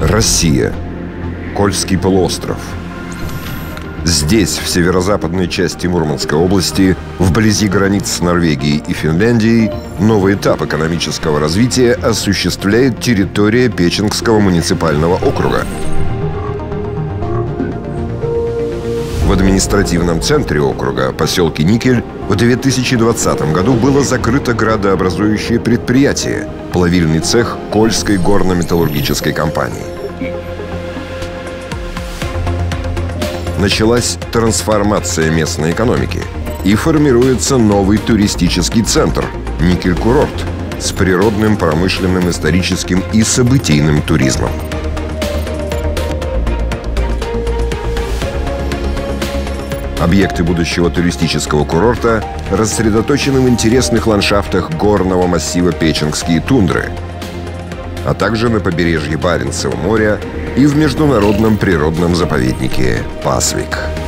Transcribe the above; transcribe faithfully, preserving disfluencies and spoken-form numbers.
Россия. Кольский полуостров. Здесь, в северо-западной части Мурманской области, вблизи границ с Норвегией и Финляндией, новый этап экономического развития осуществляет территория Печенгского муниципального округа. В административном центре округа, поселке Никель, в две тысячи двадцатом году было закрыто градообразующее предприятие – плавильный цех Кольской горно-металлургической компании. Началась трансформация местной экономики, и формируется новый туристический центр – Никель-курорт с природным, промышленным, историческим и событийным туризмом. Объекты будущего туристического курорта рассредоточены в интересных ландшафтах горного массива Печенгские тундры, а также на побережье Баренцева моря и в международном природном заповеднике Пасвик.